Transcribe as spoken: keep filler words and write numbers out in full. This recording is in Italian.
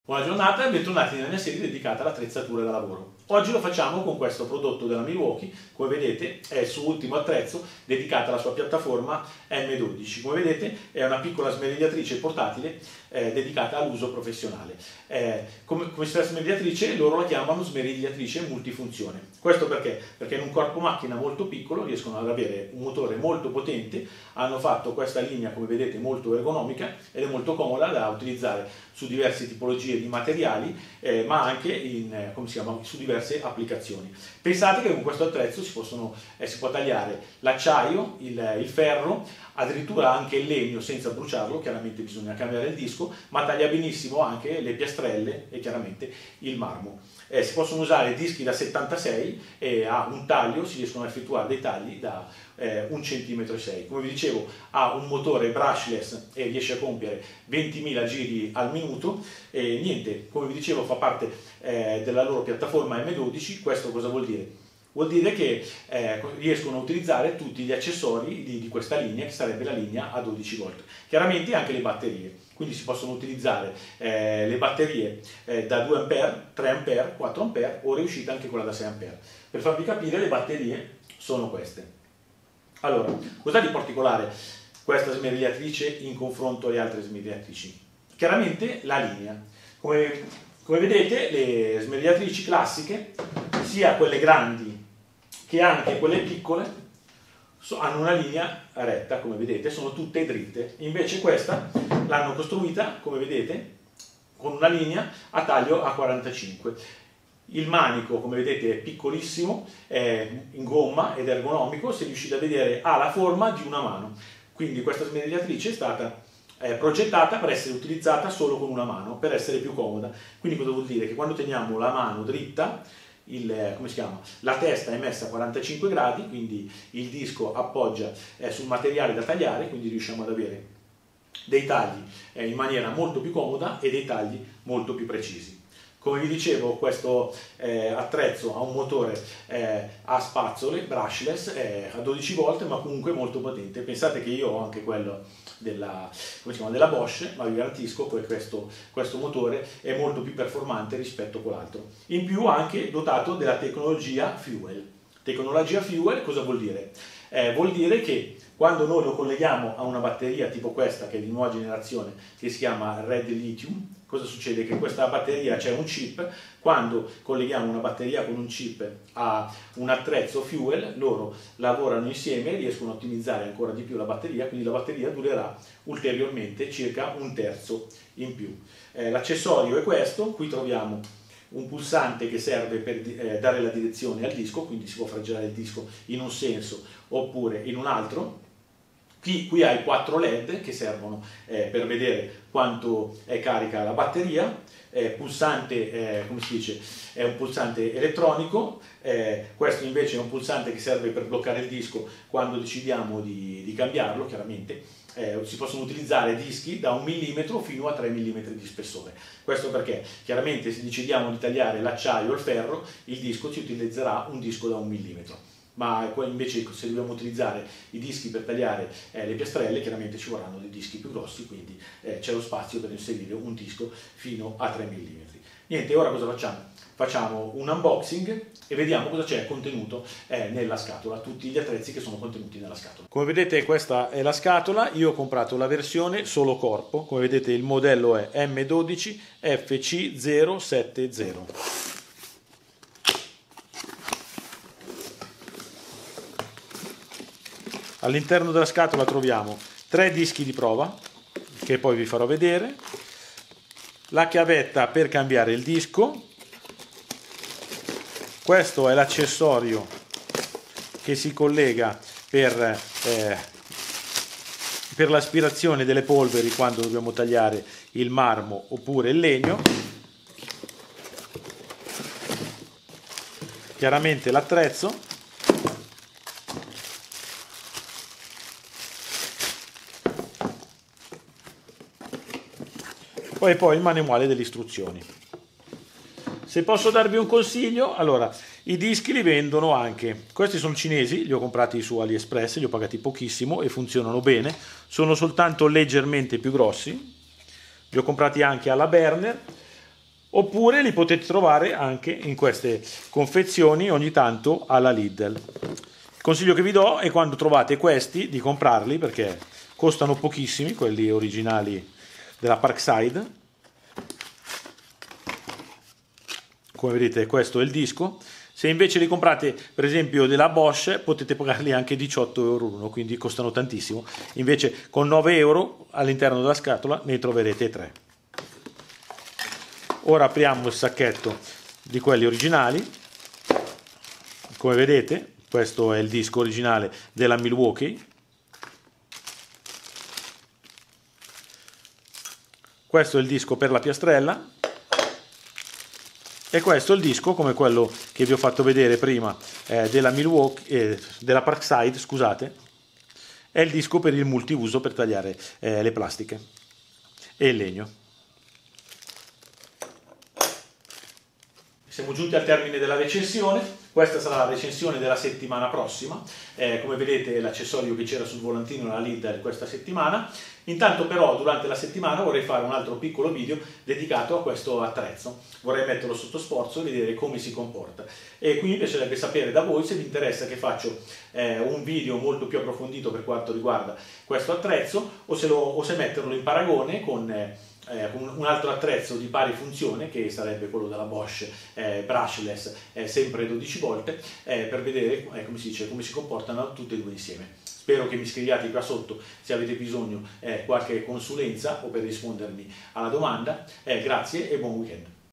Buona giornata e bentornati nella mia serie dedicata all'attrezzatura da lavoro. Oggi lo facciamo con questo prodotto della Milwaukee, come vedete è il suo ultimo attrezzo dedicato alla sua piattaforma M dodici. Come vedete è una piccola smerigliatrice portatile eh, dedicata all'uso professionale. Eh, come, questa smerigliatrice loro la chiamano smerigliatrice multifunzione. Questo perché? Perché in un corpo macchina molto piccolo riescono ad avere un motore molto potente, hanno fatto questa linea come vedete molto ergonomica ed è molto comoda da utilizzare su diverse tipologie di materiali eh, ma anche in, eh, come si chiama, su diverse applicazioni. Pensate che con questo attrezzo si, possono, eh, si può tagliare l'acciaio, il, il ferro, addirittura anche il legno senza bruciarlo, chiaramente bisogna cambiare il disco, ma taglia benissimo anche le piastrelle e chiaramente il marmo. Eh, si possono usare dischi da settantasei e a un taglio si riescono a effettuare dei tagli da eh, un centimetro e sei. Come vi dicevo ha un motore brushless e riesce a compiere ventimila giri al minuto e niente, come vi dicevo fa parte eh, della loro piattaforma M dodici. Questo cosa vuol dire? Vuol dire che eh, riescono a utilizzare tutti gli accessori di, di questa linea, che sarebbe la linea a dodici volt. Chiaramente anche le batterie, quindi si possono utilizzare eh, le batterie eh, da due ampere, tre ampere, quattro ampere o riuscita anche quella da sei ampere. Per farvi capire le batterie sono queste. Allora, cos'ha di particolare questa smerigliatrice in confronto alle altre smerigliatrici? Chiaramente la linea. Come, come vedete le smerigliatrici classiche, sia quelle grandi che anche quelle piccole hanno una linea retta, come vedete, sono tutte dritte. Invece questa l'hanno costruita, come vedete, con una linea a taglio a quarantacinque. Il manico, come vedete, è piccolissimo, è in gomma ed ergonomico, se riuscite a vedere ha la forma di una mano. Quindi questa smerigliatrice è stata eh, progettata per essere utilizzata solo con una mano, per essere più comoda. Quindi cosa vuol dire? Che quando teniamo la mano dritta, Il, come si chiama? La testa è messa a quarantacinque gradi, quindi il disco appoggia eh, sul materiale da tagliare, quindi riusciamo ad avere dei tagli eh, in maniera molto più comoda e dei tagli molto più precisi. Come vi dicevo, questo eh, attrezzo ha un motore eh, a spazzole, brushless, eh, a dodici volt, ma comunque molto potente. Pensate che io ho anche quello della, come si chiama, della Bosch, ma vi garantisco che questo, questo motore è molto più performante rispetto a quell'altro. In più anche dotato della tecnologia Fuel. Tecnologia Fuel cosa vuol dire? Eh, vuol dire che quando noi lo colleghiamo a una batteria tipo questa, che è di nuova generazione, che si chiama Red Lithium, cosa succede? Che in questa batteria c'è un chip. Quando colleghiamo una batteria con un chip a un attrezzo Fuel, loro lavorano insieme e riescono a ottimizzare ancora di più la batteria, quindi la batteria durerà ulteriormente circa un terzo in più. Eh, l'accessorio è questo, qui troviamo un pulsante che serve per eh, dare la direzione al disco, quindi si può frangere il disco in un senso oppure in un altro. Qui, qui hai quattro led che servono eh, per vedere quanto è carica la batteria. Eh, pulsante, eh, come si dice, è un pulsante elettronico, eh, questo invece è un pulsante che serve per bloccare il disco quando decidiamo di, di cambiarlo, chiaramente. Eh, si possono utilizzare dischi da un millimetro fino a tre millimetri di spessore. Questo perché chiaramente se decidiamo di tagliare l'acciaio o il ferro, il disco ci utilizzerà un disco da un millimetro. Ma invece se dobbiamo utilizzare i dischi per tagliare eh, le piastrelle, chiaramente ci vorranno dei dischi più grossi, quindi eh, c'è lo spazio per inserire un disco fino a tre millimetri. Niente, ora cosa facciamo? Facciamo un unboxing e vediamo cosa c'è contenuto eh, nella scatola, tutti gli attrezzi che sono contenuti nella scatola. Come vedete questa è la scatola, io ho comprato la versione solo corpo, come vedete il modello è M dodici F C zero sette zero. All'interno della scatola troviamo tre dischi di prova, che poi vi farò vedere, la chiavetta per cambiare il disco, questo è l'accessorio che si collega per, eh, per l'aspirazione delle polveri quando dobbiamo tagliare il marmo oppure il legno, chiaramente l'attrezzo, e poi il manuale delle istruzioni. Se posso darvi un consiglio, allora i dischi li vendono anche, questi sono cinesi, li ho comprati su AliExpress, li ho pagati pochissimo e funzionano bene, sono soltanto leggermente più grossi, li ho comprati anche alla Berner, oppure li potete trovare anche in queste confezioni ogni tanto alla Lidl. Il consiglio che vi do è, quando trovate questi, di comprarli, perché costano pochissimi, quelli originali della Parkside. Come vedete, questo è il disco. Se invece li comprate per esempio della Bosch, potete pagarli anche diciotto euro l'uno, quindi costano tantissimo. Invece con nove euro all'interno della scatola ne troverete tre. Ora apriamo il sacchetto di quelli originali. Come vedete, questo è il disco originale della Milwaukee. Questo è il disco per la piastrella. E questo è il disco, come quello che vi ho fatto vedere prima, eh, della Milwaukee, eh, della Parkside, scusate, è il disco per il multiuso per tagliare eh, le plastiche e il legno. Siamo giunti al termine della recensione. Questa sarà la recensione della settimana prossima. Eh, come vedete, l'accessorio che c'era sul volantino, la Lidl, questa settimana. Intanto però durante la settimana vorrei fare un altro piccolo video dedicato a questo attrezzo. Vorrei metterlo sotto sforzo e vedere come si comporta. E qui mi piacerebbe sapere da voi se vi interessa che faccio eh, un video molto più approfondito per quanto riguarda questo attrezzo, o se, lo, o se metterlo in paragone con eh, Eh, un altro attrezzo di pari funzione, che sarebbe quello della Bosch, eh, brushless, eh, sempre dodici volte, eh, per vedere eh, come si dice, come si comportano tutte e due insieme. Spero che mi scriviate qua sotto se avete bisogno eh, qualche consulenza o per rispondermi alla domanda. Eh, grazie e buon weekend.